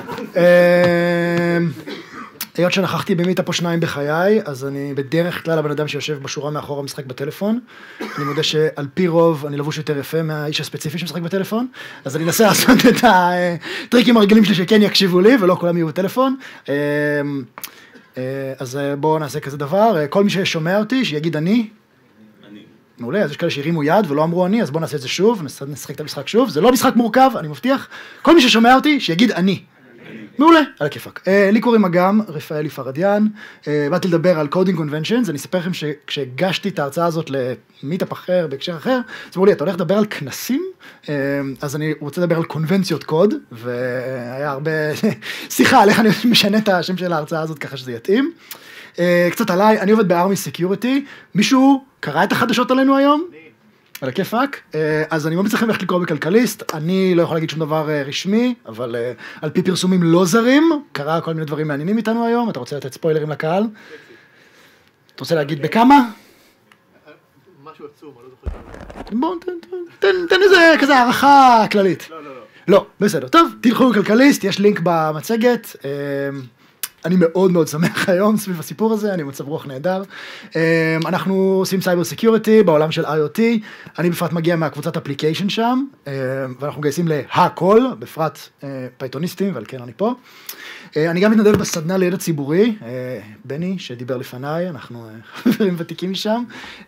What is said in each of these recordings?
היות שנכחתי במיטאפ או שניים בחיי, אז אני בדרך כלל הבן אדם שיושב בשורה מאחור המשחק בטלפון. אני מודה שעל פי רוב אני לבוש יותר יפה מהאיש הספציפי שמשחק בטלפון, אז אני אנסה לעשות את הטריקים הרגילים שלי שכן יקשיבו לי, ולא כולם יהיו בטלפון. אז בואו נעשה כזה דבר. כל מי ששומע אותי, שיגיד אני. מעולה, אז יש כאלה שהרימו יד ולא אמרו אני, אז בואו נעשה את זה שוב, נשחק את המשחק שוב. זה לא משחק מורכב, אני מבטיח. כל מי ששומע אותי, שיגיד אני. מעולה, על הכיפק. לי קוראים אגם רפאלי פרדיאן, באתי לדבר על קודינג קונבנשנס, אני אספר לכם שכשהגשתי את ההרצאה הזאת למיטאפ אחר, בהקשר אחר, אז אמרו לי, אתה הולך לדבר על כנסים? אז אני רוצה לדבר על קונבנציות קוד, והיה הרבה שיחה על איך אני משנה את השם של ההרצאה הזאת ככה שזה יתאים. קצת עליי, אני עובד בארמי סקיוריטי, מישהו קרא את החדשות עלינו היום? על הכיפק, אז אני ממליץ לכם איך לקרוא בכלכליסט, אני לא יכול להגיד שום דבר רשמי, אבל על פי פרסומים לא זרים, קרה כל מיני דברים מעניינים איתנו היום, אתה רוצה לתת ספוילרים לקהל? אתה רוצה להגיד בכמה? משהו עצום, אני לא זוכר. בואו, תן איזה כזה הערכה כללית. לא, בסדר, טוב, תלכו בכלכליסט, יש לינק במצגת, אני מאוד מאוד שמח היום סביב הסיפור הזה, אני מצב רוח נהדר. אנחנו עושים סייבר סקיוריטי בעולם של IoT, אני בפרט מגיע מהקבוצת אפליקיישן שם, ואנחנו מגייסים להכל, בפרט פייתוניסטים, ועל כן אני פה. אני גם מתנדב בסדנה לידע ציבורי, בני שדיבר לפניי, אנחנו חברים ותיקים משם,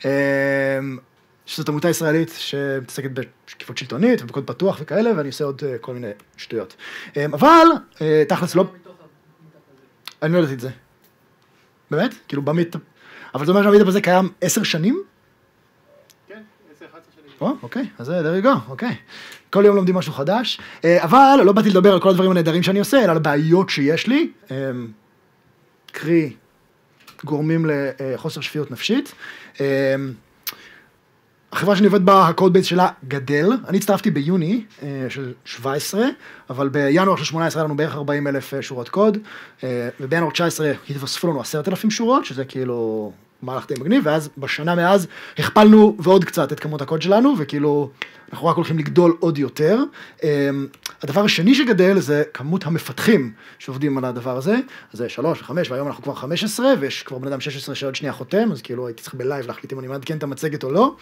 שזאת עמותה ישראלית שמתעסקת בשקיפות שלטונית ובקוד פתוח וכאלה, ואני עושה עוד כל מיני שטויות. אבל תכלס לא... אני לא יודעת את זה. באמת? כאילו במיטאפ... אבל זה אומר שהמיטאפ הזה קיים 10 שנים? כן, 10-11 שנים. אוקיי, אז there you go, אוקיי. כל יום לומדים משהו חדש. אבל לא באתי לדבר על כל הדברים הנהדרים שאני עושה, אלא על הבעיות שיש לי. קרי, גורמים לחוסר שפיות נפשית. החברה שאני עובד בה, הקוד בייס שלה גדל. אני הצטרפתי ביוני של 17, אבל בינואר של 18 היה לנו בערך 40,000 שורות קוד, ובינואר 19 התווספו לנו 10,000 שורות, שזה כאילו מהלך די מגניב, ואז בשנה מאז הכפלנו ועוד קצת את כמות הקוד שלנו, וכאילו אנחנו רק הולכים לגדול עוד יותר. הדבר השני שגדל זה כמות המפתחים שעובדים על הדבר הזה, אז זה 3 ו5, והיום אנחנו כבר 15, ויש כבר בן אדם 16 שעוד שנייה חותם, אז כאילו הייתי צריך בלייב להחליט אם אני מעדכן את המצגת או לא.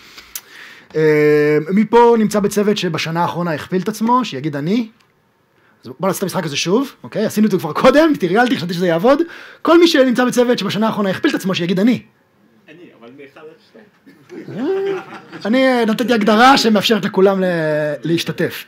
מפה נמצא בצוות שבשנה האחרונה הכפיל את עצמו, שיגיד אני. אז בוא נעשה את המשחק הזה שוב, אוקיי? עשינו את זה כבר קודם, תריאלתי, חשבתי שזה יעבוד. כל מי שנמצא בצוות שבשנה האחרונה הכפיל את עצמו, שיגיד אני. אני, אבל מאחד עד 2. אני נתתי הגדרה שמאפשרת לכולם להשתתף.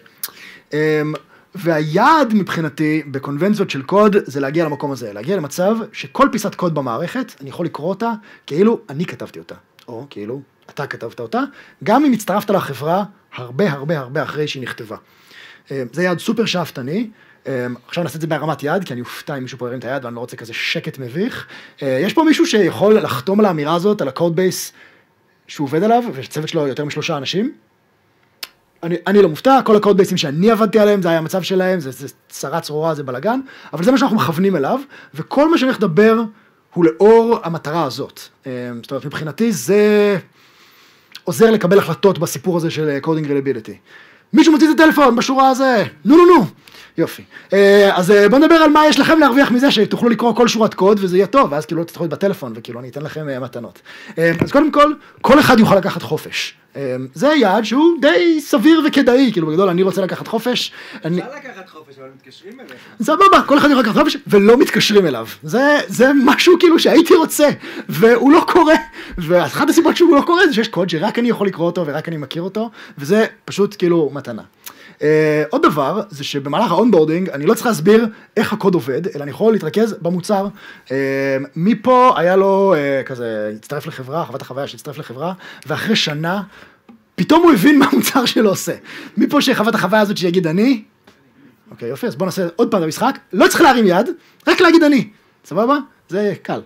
והיעד מבחינתי בקונבנציות של קוד זה להגיע למקום הזה, להגיע למצב שכל פיסת קוד במערכת, אני יכול לקרוא אותה כאילו אני כתבתי אותה, או כאילו אתה כתבת אותה, גם אם הצטרפת לחברה הרבה הרבה הרבה אחרי שהיא נכתבה. זה יעד סופר שאפתני, עכשיו נעשה את זה בהרמת יד, כי אני אופתע אם מישהו פה ירים את היד, ואני לא רוצה כזה שקט מביך. יש פה מישהו שיכול לחתום על האמירה הזאת, על הקוד בייס שהוא עובד עליו, וצוות שלו יותר מ3 אנשים. אני לא מופתע, כל הקוד בייסים שאני עבדתי עליהם, זה היה המצב שלהם, זה צרה צרורה, זה בלגן, אבל זה מה שאנחנו מכוונים אליו, וכל מה שאני הולך לדבר הוא לאור המטרה הזאת. זאת אומרת, מבחינתי זה עוזר לקבל החלטות בסיפור הזה של coding reliability. מישהו מוציא את הטלפון בשורה הזה, נו. יופי. אז בוא נדבר על מה יש לכם להרוויח מזה, שתוכלו לקרוא כל שורת קוד וזה יהיה טוב, ואז כאילו לא תצטרכו את בטלפון, וכאילו אני אתן לכם מתנות. אז קודם כל אחד יוכל לקחת חופש. זה יעד שהוא די סביר וכדאי, כאילו בגדול אני רוצה לקחת חופש. אפשר לקחת חופש, אבל מתקשרים אליך. סבבה, כל אחד יוכל לקחת חופש ולא מתקשרים אליו. זה משהו כאילו שהייתי רוצה, והוא לא קורה. ואחת הסיבות שהוא לא קורה זה שיש קוד שרק אני יכול לקרוא אותו ורק אני מכיר אותו, וזה פשוט כאילו מתנה. עוד דבר זה שבמהלך האונבורדינג אני לא צריך להסביר איך הקוד עובד, אלא אני יכול להתרכז במוצר. מפה היה לו כזה, הצטרף לחברה, חוות החוויה שהצטרף לחברה, ואחרי שנה פתאום הוא הבין מה המוצר שלו עושה. מפה שחוות החוויה הזאת שיגיד אני, אוקיי יופי, אז בוא נעשה עוד פעם את המשחק, לא צריך להרים יד, רק להגיד אני, סבבה? זה קל.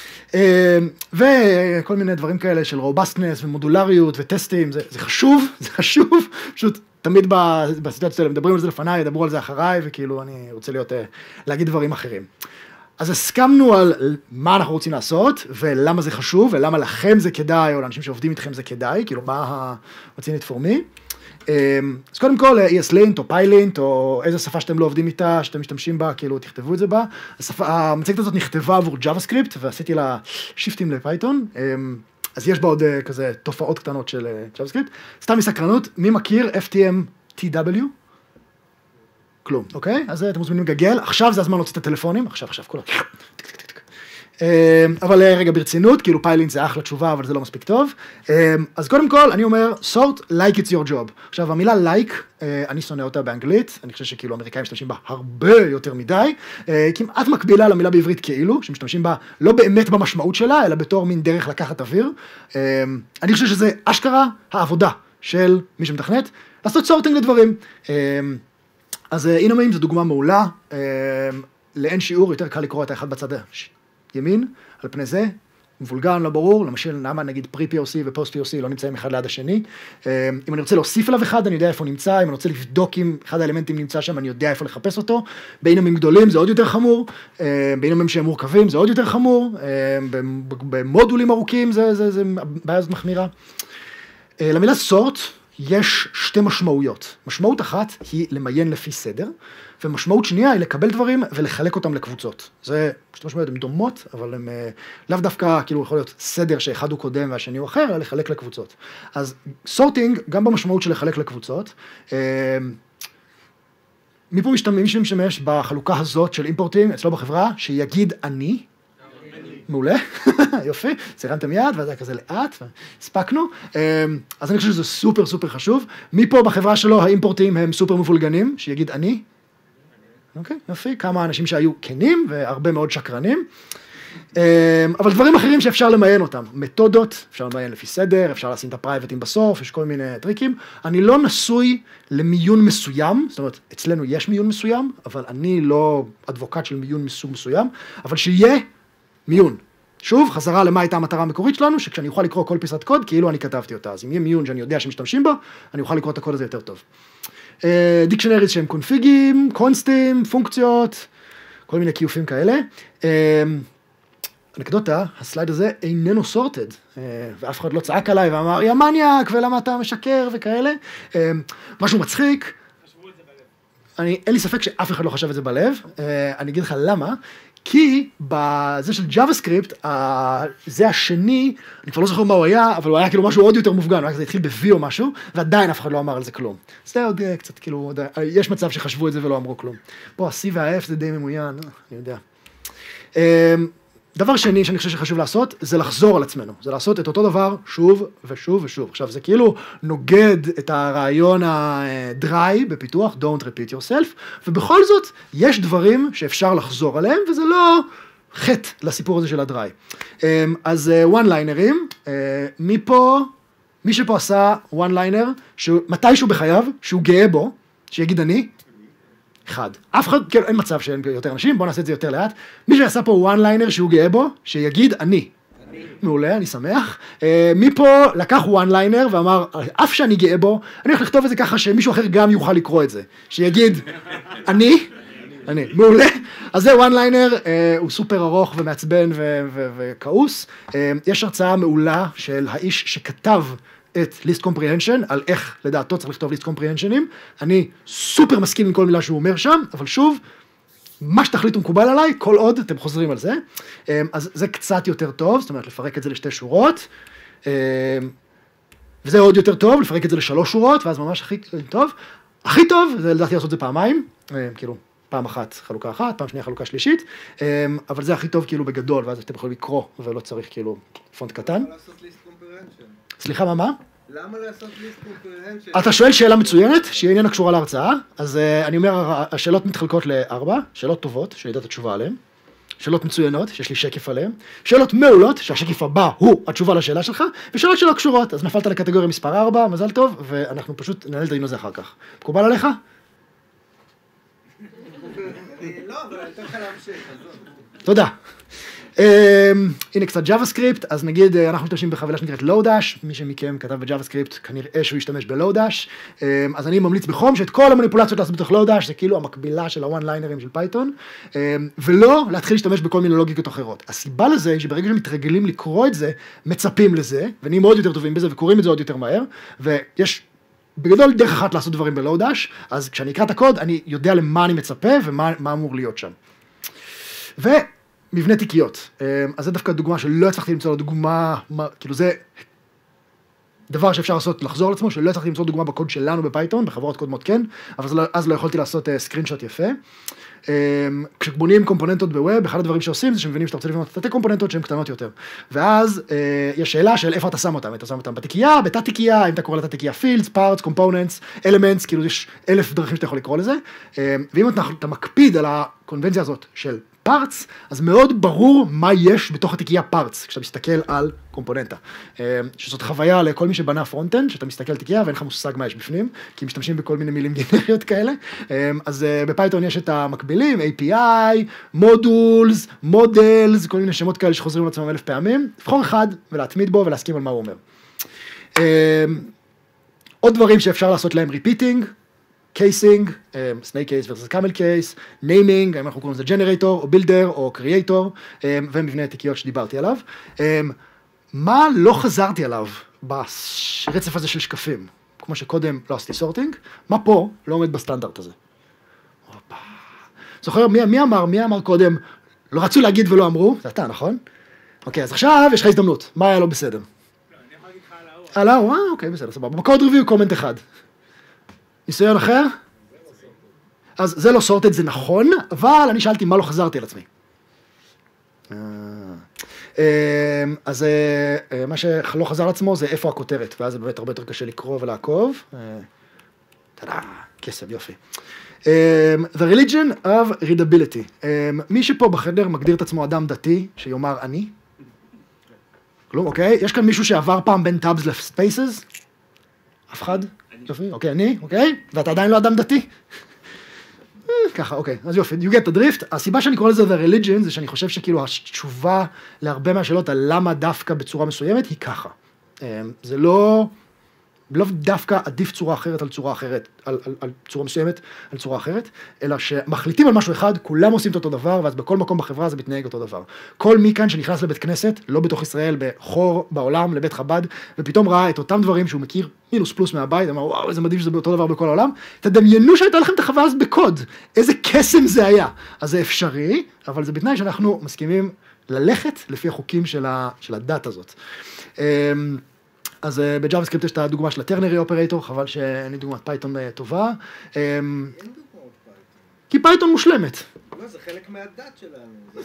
וכל מיני דברים כאלה של רובסטנס ומודולריות וטסטים, זה חשוב, פשוט תמיד בסיטואציות האלה מדברים על זה לפניי, ידברו על זה אחריי, וכאילו אני רוצה להגיד דברים אחרים. אז הסכמנו על מה אנחנו רוצים לעשות, ולמה זה חשוב, ולמה לכם זה כדאי, או לאנשים שעובדים איתכם זה כדאי, כאילו מה ה-what's in it for me. אז קודם כל, ESLint או PyLint, או איזה שפה שאתם לא עובדים איתה, שאתם משתמשים בה, כאילו תכתבו את זה בה. המצגת הזאת נכתבה עבור JavaScript, ועשיתי לה שיפטים לפייתון. אז יש בה עוד כזה תופעות קטנות של JavaScript. סתם מסקרנות, מי מכיר FTM-TW? כלום, אוקיי? אז אתם מוזמנים לגגל, עכשיו זה הזמן להוציא את הטלפונים, עכשיו, כולם. אבל רגע ברצינות, כאילו פיילינט זה אחלה תשובה, אבל זה לא מספיק טוב. אז קודם כל, אני אומר, sort like it's your job. עכשיו, המילה like, אני שונא אותה באנגלית, אני חושב שכאילו אמריקאים משתמשים בה הרבה יותר מדי, כמעט מקבילה למילה בעברית כאילו, שמשתמשים בה לא באמת במשמעות שלה, אלא בתור מין דרך לקחת אוויר. אני חושב שזה אשכרה העבודה של מי שמתכנת, לעשות sorting לדברים. אז אינומאים זו דוגמה מעולה, לאין שיעור יותר קל לקרוא את האחד בצד ימין, על פני זה, מבולגן, לא ברור, למשל למה נגיד pre-POC ו-post-POC לא נמצאים אחד ליד השני, אם אני רוצה להוסיף עליו אחד, אני יודע איפה הוא נמצא, אם אני רוצה לבדוק אם אחד האלמנטים נמצא שם, אני יודע איפה לחפש אותו, באינומים גדולים זה עוד יותר חמור, באינומים שהם מורכבים זה עוד יותר חמור, במודולים ארוכים זה בעיה הזאת מחמירה. למילה sort יש שתי משמעויות. משמעות אחת היא למיין לפי סדר, ומשמעות שנייה היא לקבל דברים ולחלק אותם לקבוצות. זה שתי משמעויות, הן דומות, אבל הן לאו דווקא, כאילו יכול להיות סדר שאחד הוא קודם והשני הוא אחר, אלא לחלק לקבוצות. אז sorting, גם במשמעות של לחלק לקבוצות, מפה מישהו משתמש בחלוקה הזאת של אימפורטים אצלו בחברה, שיגיד אני, מעולה, יופי, סירנתם יד, וזה היה כזה לאט, הספקנו, אז אני חושב שזה סופר סופר חשוב, מפה בחברה שלו האימפורטים הם סופר מבולגנים, שיגיד אני, אוקיי, יופי, כמה אנשים שהיו כנים, והרבה מאוד שקרנים, אבל דברים אחרים שאפשר למיין אותם, מתודות, אפשר למיין לפי סדר, אפשר לשים את הפרייבטים בסוף, יש כל מיני טריקים, אני לא נשוי למיון מסוים, זאת אומרת, אצלנו יש מיון מסוים, אבל אני לא אדבוקט של מיון מסוג מסוים, אבל שיהיה מיון. שוב, חזרה למה הייתה המטרה המקורית שלנו, שכשאני אוכל לקרוא כל פיסת קוד, כאילו אני כתבתי אותה. אז אם יהיה מיון שאני יודע שמשתמשים בו, אני אוכל לקרוא את הקוד הזה יותר טוב. דיקשנריז שהם קונפיגים, קונסטים, פונקציות, כל מיני קיופים כאלה. אנקדוטה, הסלייד הזה איננו sorted, ואף אחד לא צעק עליי ואמר, יא מניאק, ולמה אתה משקר וכאלה. משהו מצחיק. אין לי ספק שאף אחד לא חשב את זה בלב. אני אגיד לך למה. כי בזה של JavaScript, זה השני, אני כבר לא זוכר מה הוא היה, אבל הוא היה כאילו משהו עוד יותר מופגן, זה התחיל ב-V או משהו, ועדיין אף אחד לא אמר על זה כלום. זה עוד קצת כאילו, יש מצב שחשבו את זה ולא אמרו כלום. פה ה-C וה-F זה די ממוין, אני יודע. דבר שני שאני חושב שחשוב לעשות, זה לחזור על עצמנו, זה לעשות את אותו דבר שוב ושוב ושוב. עכשיו זה כאילו נוגד את הרעיון הדרי בפיתוח, don't repeat yourself, ובכל זאת יש דברים שאפשר לחזור עליהם, וזה לא חטא לסיפור הזה של הדרי. אז one-liner'ים, מי שפה עשה one-liner, מתישהו בחייו, שהוא גאה בו, שיגיד אני, אחד. אף אחד, כן, אין מצב שאין יותר אנשים, בואו נעשה את זה יותר לאט. מי שעשה פה one-liner שהוא גאה בו, שיגיד אני. מעולה, אני שמח. מפה לקח one-liner ואמר, אף שאני גאה בו, אני הולך לכתוב את זה ככה שמישהו אחר גם יוכל לקרוא את זה. שיגיד, אני, מעולה. אז זה one-liner, הוא סופר ארוך ומעצבן וכעוס. יש הרצאה מעולה של האיש שכתב את list comprehension, על איך לדעתו צריך לכתוב list comprehension'ים, אני סופר מסכים עם כל מילה שהוא אומר שם, אבל שוב, מה שתחליטו מקובל עליי, כל עוד אתם חוזרים על זה, אז זה קצת יותר טוב, זאת אומרת לפרק את זה לשתי שורות, וזה עוד יותר טוב, לפרק את זה לשלוש שורות, ואז ממש הכי טוב, זה לדעתי לעשות את זה פעמיים, כאילו, פעם אחת חלוקה אחת, פעם שנייה חלוקה שלישית, אבל זה הכי טוב כאילו בגדול, ואז אתם יכולים לקרוא, ולא צריך כאילו פונט קטן. סליחה, מה? למה לעשות list comprehension? אתה שואל שאלה מצוינת, שהיא איננה קשורה להרצאה, אז אני אומר, השאלות מתחלקות לארבע, שאלות טובות, שאני יודע את התשובה עליהן, שאלות מצוינות, שיש לי שקף עליהן, שאלות מעולות, שהשקף הבא הוא התשובה לשאלה שלך, ושאלות שלא קשורות, אז נפלת לקטגוריה מספר 4, מזל טוב, ואנחנו פשוט ננהל את הדיון הזה אחר כך. מקובל עליך? לא, אבל אני אתן לך להמשיך. תודה. הנה קצת JavaScript, אז נגיד אנחנו משתמשים בחבילה שנקראת Lodash, מי שמכם כתב ב-JavaScript כנראה שהוא ישתמש ב-Lodash, אז אני ממליץ בחום שאת כל המניפולציות לעשות בתוך Lodash, זה כאילו המקבילה של ה-one-liner'ים של פייתון, ולא להתחיל להשתמש בכל מיני לוגיקות אחרות. הסיבה לזה היא שברגע שמתרגלים לקרוא את זה, מצפים לזה, ונהיים מאוד יותר טובים בזה וקוראים את זה עוד יותר מהר, ויש בגדול דרך אחת לעשות דברים בלואודש, אז כשאני אקרא את הקוד, אני יודע למה אני מצפה ומה אמור להיות שם. ומבנה תיקיות. אז זה דווקא דוגמה שלא הצלחתי למצוא לו דוגמה, כאילו זה דבר שאפשר לעשות, לחזור על עצמו, שלא הצלחתי למצוא דוגמה בקוד שלנו בפייתון, בחברות קודמות כן, אבל אז לא יכולתי לעשות סקרינשוט יפה. כשבונים קומפוננטות בווב, אחד הדברים שעושים זה שמבינים שאתה רוצה לבנות תתי קומפוננטות שהן קטנות יותר. ואז יש שאלה של איפה אתה שם אותם, אתה שם אותם בתיקייה, בתת תיקייה, אם אתה קורא לתת תיקייה fields, parts, components, elements, כאילו יש 1000 דרכים שאתה יכול לקרוא לזה. ואם אתה מקפיד על הקונבנציה הזאת של parts, אז מאוד ברור מה יש בתוך התיקייה parts, כשאתה מסתכל על קומפוננטה. שזאת חוויה לכל מי שבנה פרונט-אנד, שאתה מסתכל על תיקייה ואין לך מושג מה יש בפנים, כי משתמשים בכל מיני מילים גנריות כאלה. אז בפייתון יש את המקבילים, API, modules, models, כל מיני שמות כאלה שחוזרים לעצמם 1000 פעמים. לבחור אחד ולהתמיד בו ולהסכים על מה הוא אומר. עוד דברים שאפשר לעשות להם repeating, casing, snake case versus camel case, naming, אם אנחנו קוראים לזה generator, או builder, או creator, ומבנה תיקיות שדיברתי עליו. מה לא חזרתי עליו ברצף הזה של שקפים? כמו שקודם לא עשיתי sorting, מה פה לא עומד בסטנדרט הזה? זוכר, מי אמר קודם, לא רצו להגיד ולא אמרו, זה אתה, נכון? אוקיי, אז עכשיו יש לך הזדמנות, מה היה לא בסדר? אני יכול להגיד לך על ההוא. אוקיי, בסדר, סבבה. בקוד ריוויו, קומנט אחד. ניסיון אחר? אז זה לא sorted, זה נכון, אבל אני שאלתי מה לא חזרתי על עצמי. אז מה שלא חזר לעצמו זה איפה הכותרת, ואז זה באמת הרבה יותר קשה לקרוא ולעקוב. תודה, כסף, יופי. The religion of readability. מי שפה בחדר מגדיר את עצמו אדם דתי, שיאמר אני? כלום, אוקיי? יש כאן מישהו שעבר פעם בין טאבס לספייסס? אף אחד? יופי, אוקיי, אני, אוקיי? ואתה עדיין לא אדם דתי? ככה, אוקיי, אז יופי, you get the drift. הסיבה שאני קורא לזה the religion, זה שאני חושב שכאילו התשובה להרבה מהשאלות על למה דווקא בצורה מסוימת היא ככה. זה לא דווקא עדיף צורה אחרת על צורה אחרת, על צורה מסוימת, על צורה אחרת, אלא שמחליטים על משהו אחד, כולם עושים את אותו דבר, ואז בכל מקום בחברה זה מתנהג אותו דבר. כל מי כאן שנכנס לבית כנסת, לא בתוך ישראל, בחור בעולם, לבית חב"ד, ופתאום ראה את אותם דברים שהוא מכיר מינוס פלוס מהבית, אמר, וואו, איזה מדהים שזה אותו דבר בכל העולם, תדמיינו שהייתה לכם את החוויה הזאת בקוד, איזה קסם זה היה. אז זה אפשרי, אבל זה בתנאי שאנחנו מסכימים ללכת לפי החוקים של הדת הזאת. אז בג'אווה-סקריפט יש את הדוגמה של הטרנרי אופרטור, חבל שאין לי דוגמת פייתון טובה. אין דוגמאות פייתון. כי פייתון מושלמת. לא, זה חלק מהדת שלנו.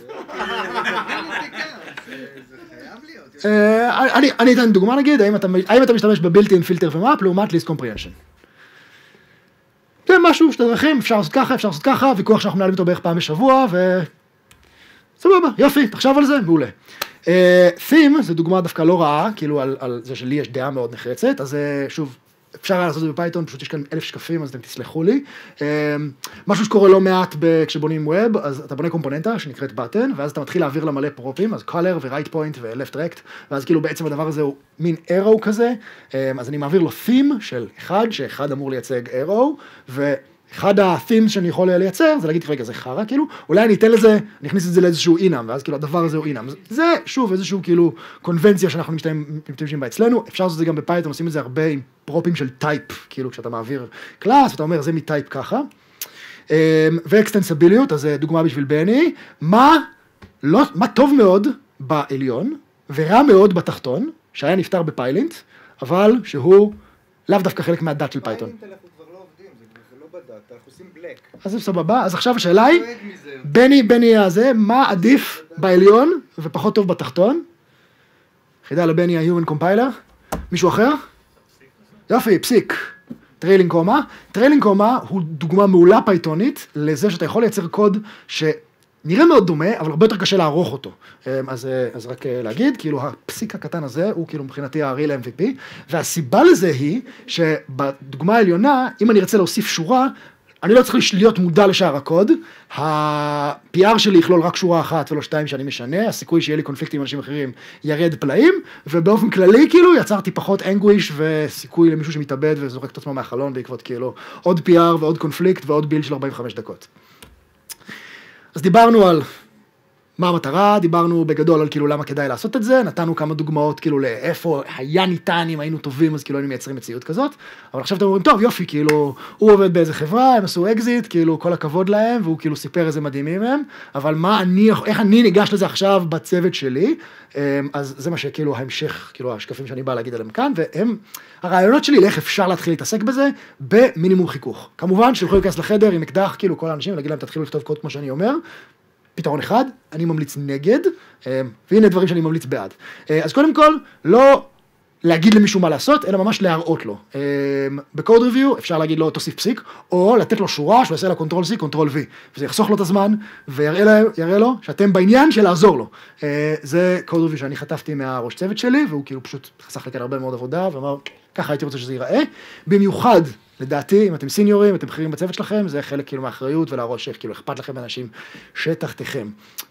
זה חייב להיות. אני אתן דוגמה נגיד, האם אתה משתמש בבילט-אין פילטר ומאפ לעומת ליסט קומפריהנשן. זה משהו שאתה דרכים, אפשר לעשות ככה, ויכוח שאנחנו מנהלים אותו בערך פעם בשבוע, סבבה, יופי, תחשב על זה, מעולה. theme, זו דוגמה דווקא לא רעה, כאילו על זה שלי יש דעה מאוד נחרצת, אז שוב, אפשר לעשות את זה בפייתון, פשוט יש כאן 1000 שקפים, אז אתם תסלחו לי. משהו שקורה לא מעט כשבונים ווב, אז אתה בונה קומפוננטה שנקראת button, ואז אתה מתחיל להעביר לה מלא פרופים, אז color ו-right point ו-left rect, ואז כאילו בעצם הדבר הזה הוא מין arrow כזה, אז אני מעביר לו theme של אחד, שאחד אמור לייצג arrow, אחד ה-themes שאני יכול לייצר, זה להגיד, רגע, זה חרא, כאילו, אולי אני אתן לזה, אני אכניס את זה לאיזשהו אינם, ואז כאילו הדבר הזה הוא אינם. זה, שוב, איזשהו כאילו קונבנציה שאנחנו משתמשים בה אצלנו, אפשר לעשות את זה גם בפייתון, עושים את זה הרבה עם פרופים של טייפ, כאילו, כשאתה מעביר קלאס, ואתה אומר, זה מטייפ ככה. ואקסטנסיביליות, אז דוגמה בשביל בני, מה טוב מאוד בעליון, ורע מאוד בתחתון, שהיה נפתר בפיילינט, אבל שהוא לאו דווקא חלק מהדת של פייתון. אז זה סבבה, אז עכשיו השאלה היא, בני הזה, מה עדיף בעליון ופחות טוב בתחתון? חידה לבני ה-Human Compiler, מישהו אחר? יופי, פסיק, טריילינג קומה. טריילינג קומה הוא דוגמה מעולה פייתונית לזה שאתה יכול לייצר קוד שנראה מאוד דומה, אבל הרבה יותר קשה לערוך אותו. אז רק להגיד, כאילו הפסיק הקטן הזה הוא כאילו מבחינתי ה-real MVP, והסיבה לזה היא שבדוגמה העליונה, אם אני ארצה להוסיף שורה, אני לא צריך להיות מודע לשאר הקוד, ה-PR שלי יכלול רק שורה אחת ולא שתיים שאני משנה, הסיכוי שיהיה לי קונפליקט עם אנשים אחרים ירד פלאים, ובאופן כללי כאילו יצרתי פחות אנגוויש וסיכוי למישהו שמתאבד וזורק את עצמו מהחלון בעקבות כאילו עוד PR ועוד קונפליקט ועוד ביל של 45 דקות. אז דיברנו על מה המטרה? דיברנו בגדול על כאילו למה כדאי לעשות את זה, נתנו כמה דוגמאות כאילו לאיפה היה ניתן, אם היינו טובים, אז כאילו היינו מייצרים מציאות כזאת, אבל עכשיו אתם אומרים, טוב, יופי, כאילו, הוא עובד באיזה חברה, הם עשו אקזיט, כאילו, כל הכבוד להם, והוא כאילו סיפר איזה מדהימים הם, אבל איך אני ניגש לזה עכשיו בצוות שלי, אז זה מה שכאילו ההמשך, כאילו, השקפים שאני בא להגיד עליהם כאן, והם, הרעיונות שלי לאיך אפשר להתחיל להתעסק בזה, במינימום חיכוך. כמובן, שיכולו להיכנס לחדר עם אקדח, כאילו, כל האנשים, ולהגיד להם, תתחילו לכתוב קוד כמו שאני אומר, פתרון אחד, אני ממליץ נגד, והנה דברים שאני ממליץ בעד. אז קודם כל, לא להגיד למישהו מה לעשות, אלא ממש להראות לו. בקוד ריוויו אפשר להגיד לו תוסיף פסיק, או לתת לו שורה שהוא יעשה לה קונטרול C, קונטרול V, וזה יחסוך לו את הזמן, ויראה לו שאתם בעניין של לעזור לו. זה קוד ריוויו שאני חטפתי מהראש צוות שלי, והוא כאילו פשוט חסך לי כאן הרבה מאוד עבודה, ואמר, ככה הייתי רוצה שזה ייראה. במיוחד, לדעתי, אם אתם סיניורים, אתם בכירים בצוות שלכם, זה חלק כאילו מהאחריות ולהראות שכאילו אכפת לכם מאנשים שתחתיכם.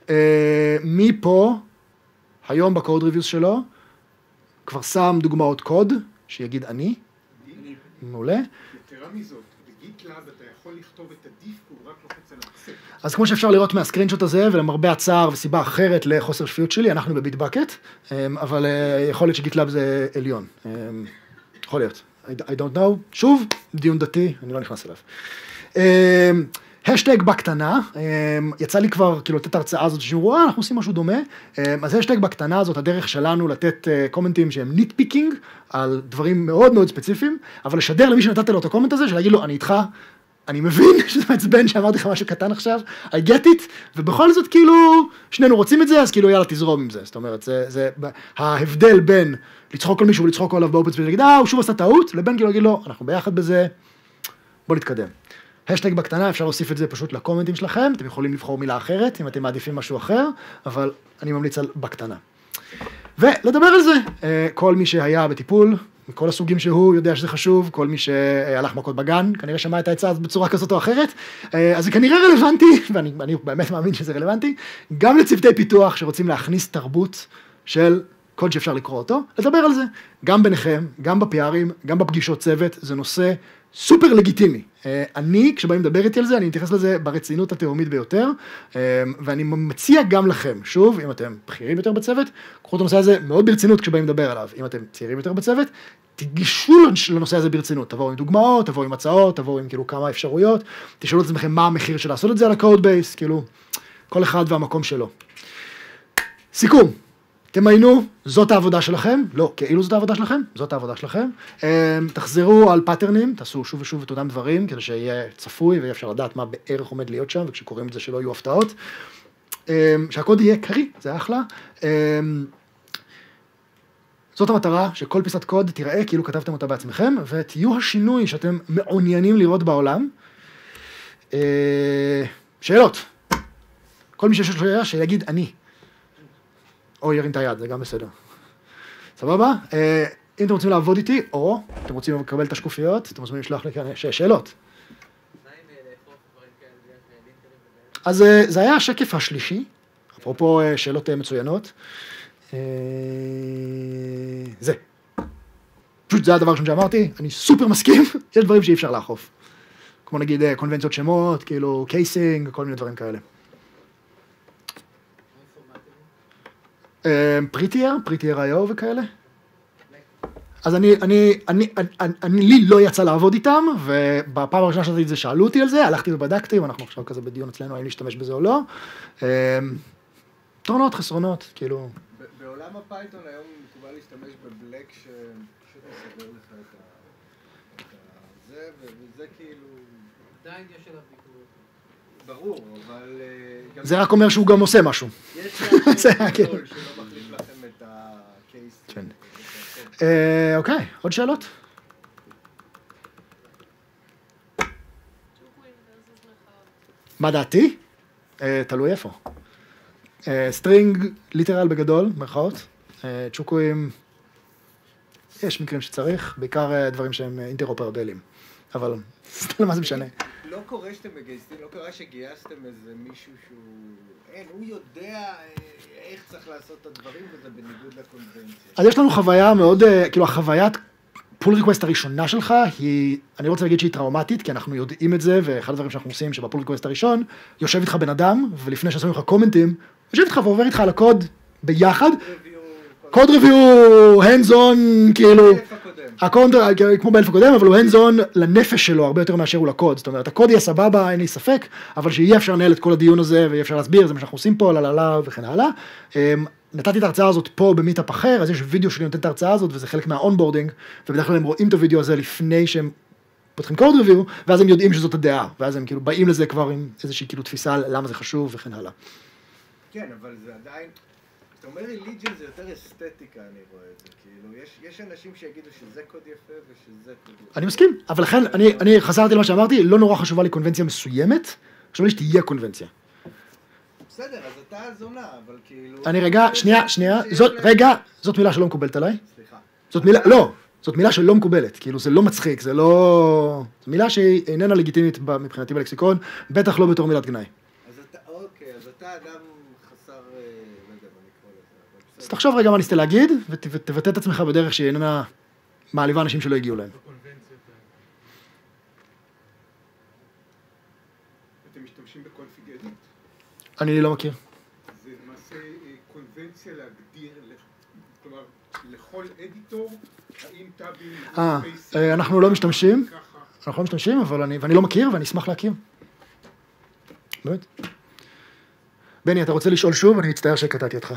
מפה, היום בקוד ריוויוס שלו, כבר שם דוגמאות קוד, שיגיד אני. מעולה. יתרה מזאת, בגיטלאב אתה יכול לכתוב את הדיף, הוא רק לוחץ על הקסט. אז כמו שאפשר לראות מהסקרינשוט הזה, ולמרבה הצער וסיבה אחרת לחוסר שפיות שלי, אנחנו בביטבקט, אבל יכול להיות שגיטלאב זה עליון. יכול להיות. I don't know. שוב, דיון דתי, אני לא נכנס אליו. השטג בקטנה, יצא לי כבר כאילו לתת הרצאה הזאת שאומרו, אנחנו עושים משהו דומה, אז השטג בקטנה הזאת, הדרך שלנו לתת קומנטים שהם ניטפיקינג, על דברים מאוד מאוד ספציפיים, אבל לשדר למי שנתת לו את הקומנט הזה, שלהגיד לו, אני איתך, אני מבין שזה מעצבן שאמרתי לך משהו קטן עכשיו, I get it, ובכל זאת כאילו, שנינו רוצים את זה, אז כאילו יאללה תזרום עם זה, זאת אומרת, זה ההבדל בין לצחוק על מישהו ולצחוק עליו באופן ספציפי, להגיד, הוא שוב עשה טעות, לבין כאילו להגיד לו, אנחנו ביחד בזה, בוא נתקדם. השטג בקטנה, אפשר להוסיף את זה פשוט לקומנטים שלכם, אתם יכולים לבחור מילה אחרת, אם אתם מעדיפים משהו אחר, אבל אני ממליץ על בקטנה. ולדבר על זה, כל מי שהיה בטיפול, מכל הסוגים שהוא יודע שזה חשוב, כל מי שהלך מכות בגן, כנראה שמע את העצה בצורה כזאת או אחרת, אז זה כנראה רלוונטי, ואני באמת מאמין שזה רלוונטי, גם לצוותי פיתוח שרוצים להכניס תרבות של קוד שאפשר לקרוא אותו, לדבר על זה, גם ביניכם, גם בפיירים, גם בפגישות צוות, זה נושא סופר לגיטימי. אני, כשבאים לדבר איתי על זה, אני מתייחס לזה ברצינות התאומית ביותר, ואני מציע גם לכם, שוב, אם אתם בכירים יותר בצוות, קחו את הנושא הזה מאוד ברצינות כשבאים לדבר עליו. אם אתם צעירים יותר בצוות, תגישו לנושא הזה ברצינות, תבואו עם דוגמאות, תבואו עם הצעות, תבואו עם כאילו כמה אפשרויות, תשאלו את עצמכם מה המחיר של לעשות את זה על הקוד בייס, כאילו, כל אחד והמקום שלו. סיכום. תמיינו, זאת העבודה שלכם, לא, כאילו זאת העבודה שלכם, זאת העבודה שלכם, תחזרו על פאטרנים, תעשו שוב ושוב את אותם דברים, כדי שיהיה צפוי ויהיה אפשר לדעת מה בערך עומד להיות שם, וכשקוראים את זה שלא יהיו הפתעות, שהקוד יהיה קרי, זה אחלה, זאת המטרה, שכל פיסת קוד תיראה כאילו כתבתם אותה בעצמכם, ותהיו השינוי שאתם מעוניינים לראות בעולם. שאלות, כל מי שיש לו שאלה, שיגיד אני. או ירים את היד, זה גם בסדר. סבבה? אם אתם רוצים לעבוד איתי, או אתם רוצים לקבל את השקופיות, אתם רוצים לשלוח לי כאן שאלות. אז זה היה השקף השלישי, אפרופו שאלות מצוינות. זה. פשוט זה הדבר שאמרתי, אני סופר מסכים, יש דברים שאי אפשר לאכוף. כמו נגיד קונבנציות שמות, כאילו קייסינג, כל מיני דברים כאלה. פריטייר IO וכאלה. אז לי לא יצא לעבוד איתם, ובפעם הראשונה שעשיתי את זה שאלו אותי על זה, הלכתי ובדקתי, ואנחנו עכשיו כזה בדיון אצלנו, האם להשתמש בזה או לא. יתרונות, חסרונות, כאילו. בעולם הפייתון היום מקובל להשתמש בבלק שמסדר לך את זה, וזה כאילו... עדיין יש אליו ביקורת. ברור, אבל... זה רק אומר שהוא גם עושה משהו. יש משהו גדול שלא מחליף לכם את הקייס. אוקיי, עוד שאלות? מה דעתי? תלוי איפה. סטרינג ליטרל בגדול, מרכאות. צ'וקויים, יש מקרים שצריך, בעיקר דברים שהם אינטרופרבליים. אבל מה זה משנה? לא קורה שאתם מגייסים, לא קרה שגייסתם איזה מישהו שהוא... אין, הוא יודע איך צריך לעשות את הדברים, וזה בניגוד לקונבנציה. אז יש לנו חוויה מאוד, כאילו החוויית פול ריקווסט הראשונה שלך היא, אני רוצה להגיד שהיא טראומטית, כי אנחנו יודעים את זה, ואחד הדברים שאנחנו עושים שבפול ריקווסט הראשון, יושב איתך בן אדם, ולפני שעושים לך קומנטים, יושב איתך ועובר איתך על הקוד ביחד, קוד ריוויו, hands on, כאילו, הקוד כמו באלף הקודם, אבל הוא hands on לנפש שלו הרבה יותר מאשר הוא לקוד, זאת אומרת, הקוד יהיה סבבה, אין לי ספק, אבל שיהיה אפשר לנהל את כל הדיון הזה, ויהיה אפשר להסביר, זה מה שאנחנו עושים פה, לללה וכן הלאה. נתתי את ההרצאה הזאת פה במיטאפ אחר, אז יש וידאו שלי נותן את ההרצאה הזאת, וזה חלק מהאונבורדינג, ובדרך כלל הם רואים את הוידאו הזה לפני שהם פותחים קוד ריוויו, ואז הם יודעים שזאת הדעה, ואז הם כאילו באים לזה כבר עם איזושהי כאילו תפיסה למה זה חשוב וכן הלאה. כן, אבל זה עדיין, אתה אומר religion זה יותר אסתטיקה, אני רואה את זה, כאילו, יש אנשים שיגידו שזה קוד יפה ושזה קוד יפה. אני מסכים, אבל לכן, אני חזרתי למה שאמרתי, לא נורא חשובה לי קונבנציה מסוימת, חשוב לי שתהיה קונבנציה. בסדר, אז אתה זונה, אבל כאילו... אני רגע, שנייה, זאת מילה שלא מקובלת עליי. סליחה. זאת מילה שלא מקובלת, כאילו זה לא מצחיק, זה לא... זו מילה שהיא איננה לגיטימית מבחינתי בלקסיקון, בטח לא בתור מילת גנאי. אוקיי, אז אתה אדם חסר, לא יודע מה לקרוא לזה. אז תחשוב רגע מה ניסית להגיד, ותבטא את עצמך בדרך שהיא איננה מעליבה אנשים שלא הגיעו להם. אתם משתמשים בקונפיג אדיט? אני לא מכיר. זה למעשה קונבנציה להגדיר, כלומר, לכל אדיטור, האם טאבים... אנחנו לא משתמשים, אבל ואני לא מכיר, ואני אשמח להכיר. באמת. בני, אתה רוצה לשאול שוב? אני מצטער שקטעתי אותך.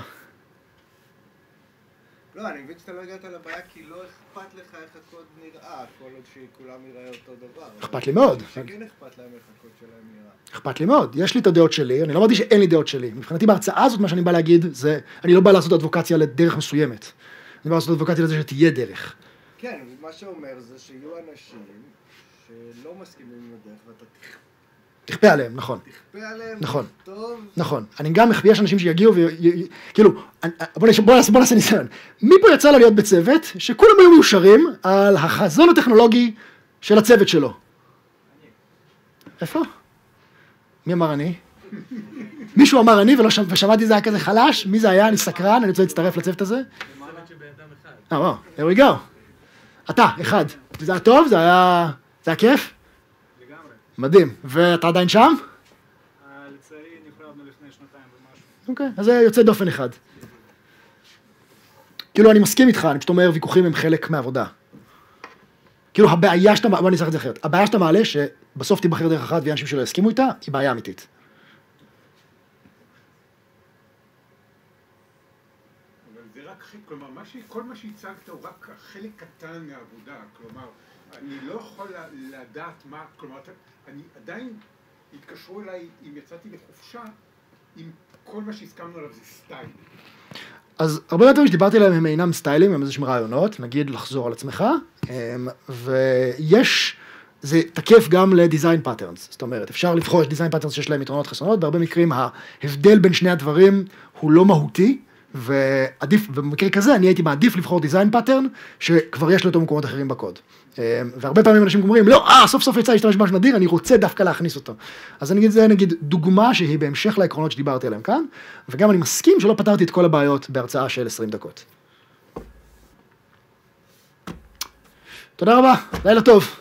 לא, אני מבין שאתה לא הגעת לבעיה, כי לא אכפת לך איך הקוד נראה, כל עוד שכולם יראה אותו דבר. אכפת לי מאוד. שכן אכפת להם איך הקוד שלהם נראה. אכפת לי מאוד. יש לי את הדעות שלי, אני לא אמרתי שאין לי דעות שלי. מבחינתי בהרצאה הזאת, מה שאני בא להגיד, זה, אני לא בא לעשות אדבוקציה לדרך מסוימת. אני בא לעשות אדבוקציה לזה שתהיה דרך. כן, מה שאומר זה שיהיו אנשים שלא מסכימים עם הדרך, ואתה תכפה עליהם, נכון. תכפה עליהם, נכון. טוב. נכון. אני גם, יש אנשים שיגיעו כאילו, בוא נעשה ניסיון. מי פה יצא לה להיות בצוות שכולם היו מיושרים על החזון הטכנולוגי של הצוות שלו? איפה? מי אמר אני? מישהו אמר אני ושמעתי זה היה כזה חלש? מי זה היה? אני סקרן, אני רוצה להצטרף לצוות הזה? וואו, here we go. אתה, אחד. זה היה טוב? זה היה כיף? לגמרי. מדהים. ואתה עדיין שם? לצערי נפרדנו לפני 2 ומשהו. אוקיי, אז זה יוצא דופן אחד. כאילו אני מסכים איתך, אני פשוט אומר ויכוחים הם חלק מהעבודה. כאילו הבעיה שאתה, בוא נצטרך את זה אחרת. הבעיה שאתה מעלה שבסוף תיבחר דרך אחת ואנשים שלא יסכימו איתה, היא בעיה אמיתית. כלומר, כל מה שהצגת הוא רק חלק קטן מהעבודה, כלומר, אני לא יכול לדעת מה, כלומר, אני עדיין התקשרו אליי, אם יצאתי לחופשה, אם כל מה שהסכמנו עליו זה סטייל. אז הרבה מהדברים שדיברתי עליהם הם אינם סטיילים, הם איזשהם רעיונות, נגיד לחזור על עצמך, ויש, זה תקף גם לדיזיין פאטרנס, זאת אומרת, אפשר לבחור דיזיין פאטרנס שיש להם יתרונות חסרונות, בהרבה מקרים ההבדל בין שני הדברים הוא לא מהותי, ועדיף, במקרה כזה, אני הייתי מעדיף לבחור דיזיין פאטרן, שכבר יש לו אותו מקומות אחרים בקוד. והרבה פעמים אנשים אומרים, לא, סוף סוף יצא להשתמש במשהו נדיר, אני רוצה דווקא להכניס אותו. אז אני אגיד, זה נגיד דוגמה שהיא בהמשך לעקרונות שדיברתי עליהם כאן, וגם אני מסכים שלא פתרתי את כל הבעיות בהרצאה של 20 דקות. תודה רבה, לילה טוב.